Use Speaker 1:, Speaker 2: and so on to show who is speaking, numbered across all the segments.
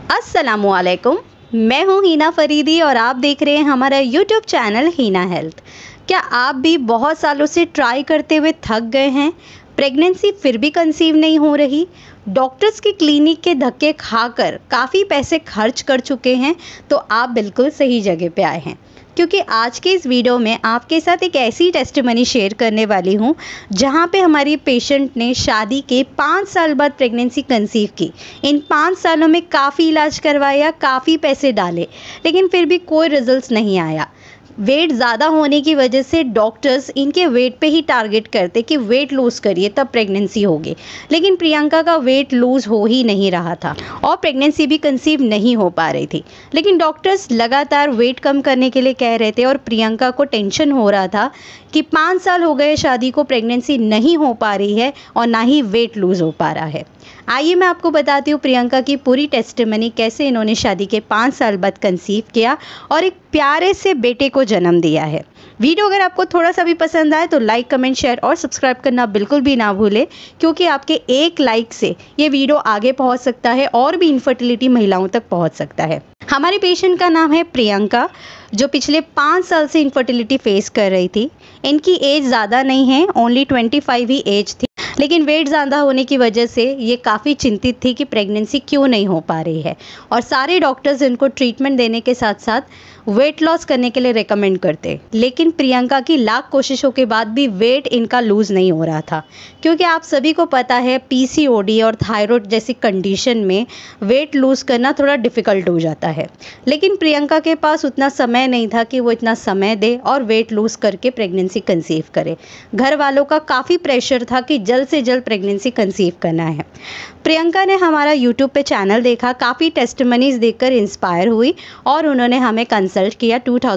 Speaker 1: अस्सलामुअलैकुम, मैं हूँ हीना फरीदी और आप देख रहे हैं हमारा यूट्यूब चैनल हीना हेल्थ। क्या आप भी बहुत सालों से ट्राई करते हुए थक गए हैं? प्रेगनेंसी फिर भी कंसीव नहीं हो रही? डॉक्टर्स की क्लिनिक के धक्के खाकर काफ़ी पैसे खर्च कर चुके हैं? तो आप बिल्कुल सही जगह पे आए हैं, क्योंकि आज के इस वीडियो में आपके साथ एक ऐसी टेस्टिमनी शेयर करने वाली हूँ जहाँ पे हमारी पेशेंट ने शादी के 5 साल बाद प्रेगनेंसी कंसीव की। इन 5 सालों में काफ़ी इलाज करवाया, काफ़ी पैसे डाले, लेकिन फिर भी कोई रिजल्ट्स नहीं आया। वेट ज़्यादा होने की वजह से डॉक्टर्स इनके वेट पे ही टारगेट करते कि वेट लूज़ करिए तब प्रेगनेंसी होगी, लेकिन प्रियंका का वेट लूज़ हो ही नहीं रहा था और प्रेगनेंसी भी कंसीव नहीं हो पा रही थी। लेकिन डॉक्टर्स लगातार वेट कम करने के लिए कह रहे थे और प्रियंका को टेंशन हो रहा था कि 5 साल हो गए शादी को, प्रेगनेंसी नहीं हो पा रही है और ना ही वेट लूज़ हो पा रहा है। आइए मैं आपको बताती हूँ प्रियंका की पूरी टेस्टिमनी, कैसे इन्होंने शादी के 5 साल बाद कंसीव किया और एक प्यारे से बेटे को जन्म दिया है। वीडियो अगर आपको थोड़ा सा भी पसंद आए तो लाइक, कमेंट, शेयर और सब्सक्राइब करना बिल्कुल भी ना भूलें, क्योंकि आपके एक लाइक से ये वीडियो आगे पहुंच सकता है और भी इनफर्टिलिटी महिलाओं तक पहुंच सकता है। हमारे पेशेंट का नाम है प्रियंका, जो पिछले 5 साल से इनफर्टिलिटी फेस कर रही थी। इनकी एज ज़्यादा नहीं है, ओनली 25 ही एज थी, लेकिन वेट ज़्यादा होने की वजह से ये काफ़ी चिंतित थी कि प्रेगनेंसी क्यों नहीं हो पा रही है, और सारे डॉक्टर्स इनको ट्रीटमेंट देने के साथ साथ वेट लॉस करने के लिए रेकमेंड करते। लेकिन प्रियंका की लाख कोशिशों के बाद भी वेट इनका लूज़ नहीं हो रहा था, क्योंकि आप सभी को पता है पीसीओडी और थायराइड जैसी कंडीशन में वेट लूज़ करना थोड़ा डिफ़िकल्ट हो जाता है। लेकिन प्रियंका के पास उतना समय नहीं था कि वो इतना समय दे और वेट लूज़ करके प्रेगनेंसी कंसीव करे। घर वालों का काफ़ी प्रेशर था कि जल्द से जल्द प्रेगनेंसी कंसीव करना है। प्रियंका ने हमारा यूट्यूब पे चैनल देखा, काफ़ी टेस्टिमनीज देखकर इंस्पायर हुई और उन्होंने हमें कंसल्ट किया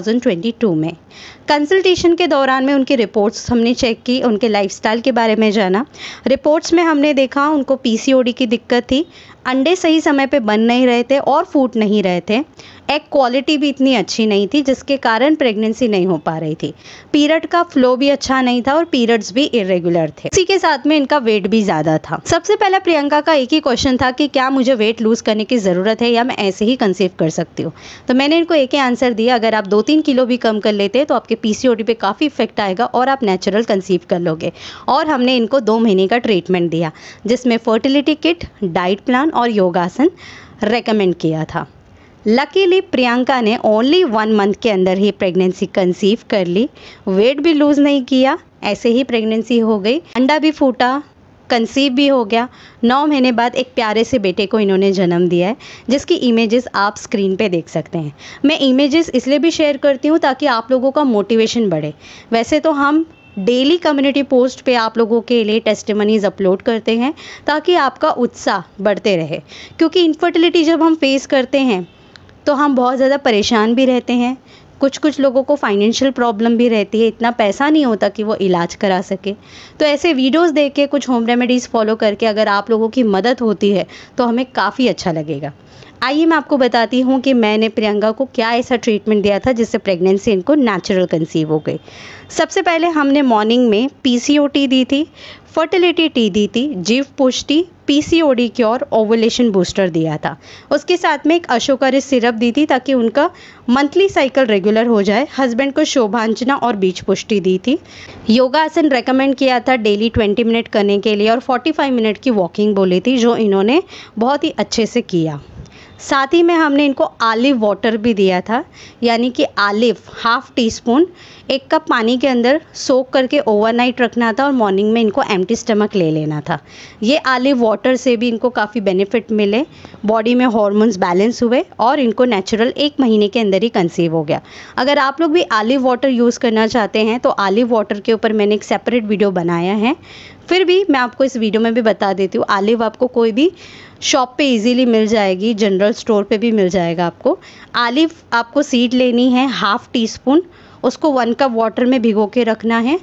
Speaker 1: 2022 में। कंसल्टेशन के दौरान में उनकी रिपोर्ट्स हमने चेक की, उनके लाइफस्टाइल के बारे में जाना। रिपोर्ट्स में हमने देखा उनको पीसीओडी की दिक्कत थी, अंडे सही समय पे बन नहीं रहे थे और फूट नहीं रहे थे, एग क्वालिटी भी इतनी अच्छी नहीं थी जिसके कारण प्रेगनेंसी नहीं हो पा रही थी, पीरियड का फ्लो भी अच्छा नहीं था और पीरियड्स भी इरेगुलर थे। इसी के साथ में इनका वेट भी ज़्यादा था। सबसे पहले प्रियंका का एक ही क्वेश्चन था कि क्या मुझे वेट लूज़ करने की ज़रूरत है या मैं ऐसे ही कंसीव कर सकती हूँ। तो मैंने इनको एक ही आंसर दिया, अगर आप 2-3 किलो भी कम कर लेते हैं तो आपके पीसीओडी पे काफ़ी इफेक्ट आएगा और आप नेचुरल कंसीव कर लोगे। और हमने इनको 2 महीने का ट्रीटमेंट दिया, जिसमें फर्टिलिटी किट, डाइट प्लान और योगासन रेकमेंड किया था। लकीली प्रियंका ने ओनली 1 मंथ के अंदर ही प्रेगनेंसी कंसीव कर ली, वेट भी लूज़ नहीं किया, ऐसे ही प्रेगनेंसी हो गई, अंडा भी फूटा, कंसीव भी हो गया। 9 महीने बाद एक प्यारे से बेटे को इन्होंने जन्म दिया है, जिसकी इमेजेस आप स्क्रीन पे देख सकते हैं। मैं इमेजेस इसलिए भी शेयर करती हूँ ताकि आप लोगों का मोटिवेशन बढ़े। वैसे तो हम डेली कम्युनिटी पोस्ट पे आप लोगों के लिए टेस्टिमनीज अपलोड करते हैं ताकि आपका उत्साह बढ़ते रहे, क्योंकि इनफर्टिलिटी जब हम फेस करते हैं तो हम बहुत ज़्यादा परेशान भी रहते हैं। कुछ लोगों को फाइनेंशियल प्रॉब्लम भी रहती है, इतना पैसा नहीं होता कि वो इलाज करा सके। तो ऐसे वीडियोस देख के, कुछ होम रेमेडीज़ फॉलो करके अगर आप लोगों की मदद होती है तो हमें काफ़ी अच्छा लगेगा। आइए मैं आपको बताती हूँ कि मैंने प्रियंका को क्या ऐसा ट्रीटमेंट दिया था जिससे प्रेगनेंसी इनको नेचुरल कंसीव हो गई। सबसे पहले हमने मॉर्निंग में पीसीओटी दी थी, फर्टिलिटी टी दी थी, जीव पुष्टि, पीसीओडी क्योर, ओवुलेशन बूस्टर दिया था। उसके साथ में एक अशोकारिस सिरप दी थी ताकि उनका मंथली साइकिल रेगुलर हो जाए। हस्बैंड को शोभांजना और बीज पुष्टि दी थी। योगासन रेकमेंड किया था डेली 20 मिनट करने के लिए और 45 मिनट की वॉकिंग बोली थी, जो इन्होंने बहुत ही अच्छे से किया। साथ ही में हमने इनको ऑलिव वाटर भी दिया था, यानी कि ऑलिव 1/2 टीस्पून 1 कप पानी के अंदर सोक करके ओवरनाइट रखना था और मॉर्निंग में इनको एम्प्टी स्टमक ले लेना था। ये ऑलिव वाटर से भी इनको काफ़ी बेनिफिट मिले, बॉडी में हार्मोन्स बैलेंस हुए और इनको नेचुरल 1 महीने के अंदर ही कंसीव हो गया। अगर आप लोग भी ऑलिव वाटर यूज़ करना चाहते हैं तो ऑलिव वाटर के ऊपर मैंने एक सेपरेट वीडियो बनाया है। फिर भी मैं आपको इस वीडियो में भी बता देती हूँ, ऑलिव आपको कोई भी शॉप पे इजीली मिल जाएगी, जनरल स्टोर पे भी मिल जाएगा आपको। ऑलिव आपको सीड लेनी है 1/2 टीस्पून, उसको 1 कप वाटर में भिगो के रखना है।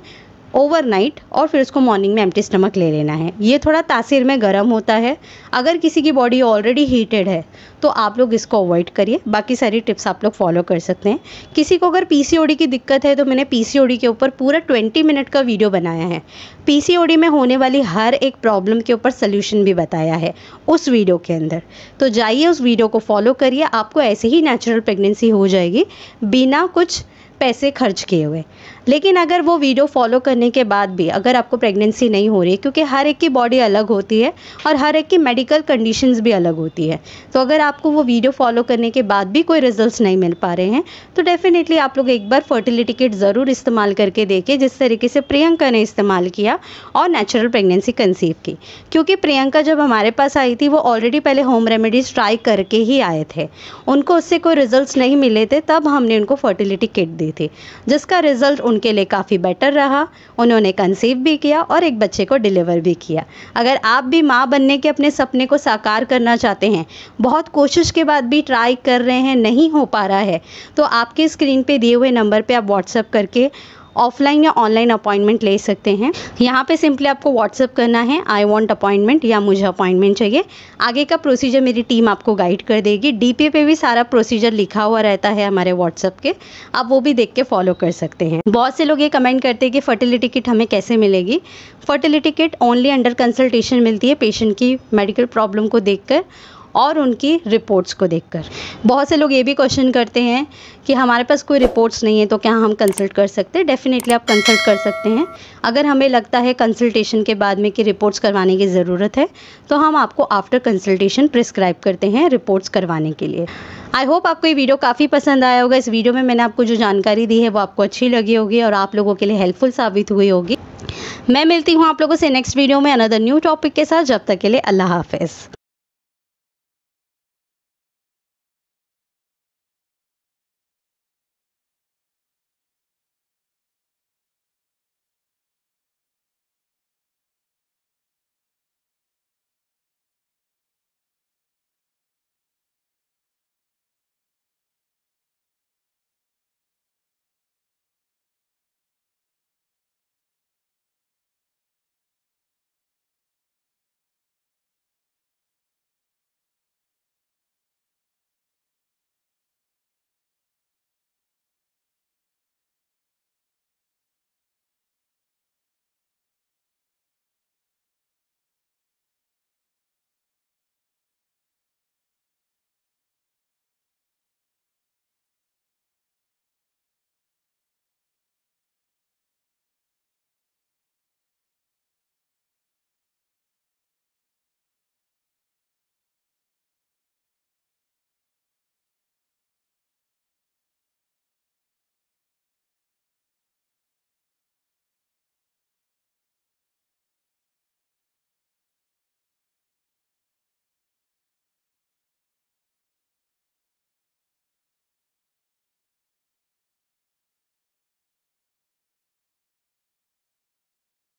Speaker 1: ओवरनाइट और फिर उसको मॉर्निंग में एम्प्टी स्टमक ले लेना है। ये थोड़ा तासीर में गर्म होता है। अगर किसी की बॉडी ऑलरेडी हीटेड है तो आप लोग इसको अवॉइड करिए। बाकी सारी टिप्स आप लोग फॉलो कर सकते हैं। किसी को अगर पीसीओडी की दिक्कत है तो मैंने पीसीओडी के ऊपर पूरा 20 मिनट का वीडियो बनाया है। पीसीओडी में होने वाली हर एक प्रॉब्लम के ऊपर सोल्यूशन भी बताया है उस वीडियो के अंदर। तो जाइए उस वीडियो को फॉलो करिए, आपको ऐसे ही नेचुरल प्रेगनेंसी हो जाएगी बिना कुछ पैसे खर्च किए हुए। लेकिन अगर वो वीडियो फॉलो करने के बाद भी अगर आपको प्रेगनेंसी नहीं हो रही है, क्योंकि हर एक की बॉडी अलग होती है और हर एक की मेडिकल कंडीशंस भी अलग होती है, तो अगर आपको वो वीडियो फॉलो करने के बाद भी कोई रिजल्ट्स नहीं मिल पा रहे हैं तो डेफिनेटली आप लोग एक बार फर्टिलिटी किट ज़रूर इस्तेमाल करके देखिए, जिस तरीके से प्रियंका ने इस्तेमाल किया और नेचुरल प्रेगनेंसी कंसीव की। क्योंकि प्रियंका जब हमारे पास आई थी वो ऑलरेडी पहले होम रेमेडीज़ ट्राई करके ही आए थे, उनको उससे कोई रिजल्ट्स नहीं मिले थे, तब हमने उनको फर्टिलिटी किट दी थी, जिसका रिजल्ट उनके लिए काफ़ी बेटर रहा। उन्होंने कंसीव भी किया और एक बच्चे को डिलीवर भी किया। अगर आप भी माँ बनने के अपने सपने को साकार करना चाहते हैं, बहुत कोशिश के बाद भी ट्राई कर रहे हैं, नहीं हो पा रहा है, तो आपके स्क्रीन पे दिए हुए नंबर पे आप व्हाट्सएप करके ऑफलाइन या ऑनलाइन अपॉइंटमेंट ले सकते हैं। यहाँ पे सिंपली आपको व्हाट्सएप करना है आई वांट अपॉइंटमेंट या मुझे अपॉइंटमेंट चाहिए। आगे का प्रोसीजर मेरी टीम आपको गाइड कर देगी। डीपी पे भी सारा प्रोसीजर लिखा हुआ रहता है हमारे व्हाट्सएप के, आप वो भी देख के फॉलो कर सकते हैं। बहुत से लोग ये कमेंट करते हैं कि फर्टिलिटी किट हमें कैसे मिलेगी। Fertility kit only under consultation मिलती है, पेशेंट की मेडिकल प्रॉब्लम को देखकर और उनकी रिपोर्ट्स को देखकर। बहुत से लोग ये भी क्वेश्चन करते हैं कि हमारे पास कोई रिपोर्ट्स नहीं है तो क्या हम कंसल्ट कर सकते हैं। डेफिनेटली आप कंसल्ट कर सकते हैं। अगर हमें लगता है कंसल्टेशन के बाद में कि रिपोर्ट्स करवाने की ज़रूरत है तो हम आपको आफ्टर कंसल्टेशन प्रिस्क्राइब करते हैं रिपोर्ट्स करवाने के लिए। आई होप आपको ये वीडियो काफ़ी पसंद आया होगा। इस वीडियो में मैंने आपको जो जानकारी दी है वो आपको अच्छी लगी होगी और आप लोगों के लिए हेल्पफुल साबित हुई होगी। मैं मिलती हूँ आप लोगों से नेक्स्ट वीडियो में अनदर न्यू टॉपिक के साथ। जब तक के लिए अल्लाह हाफिज़।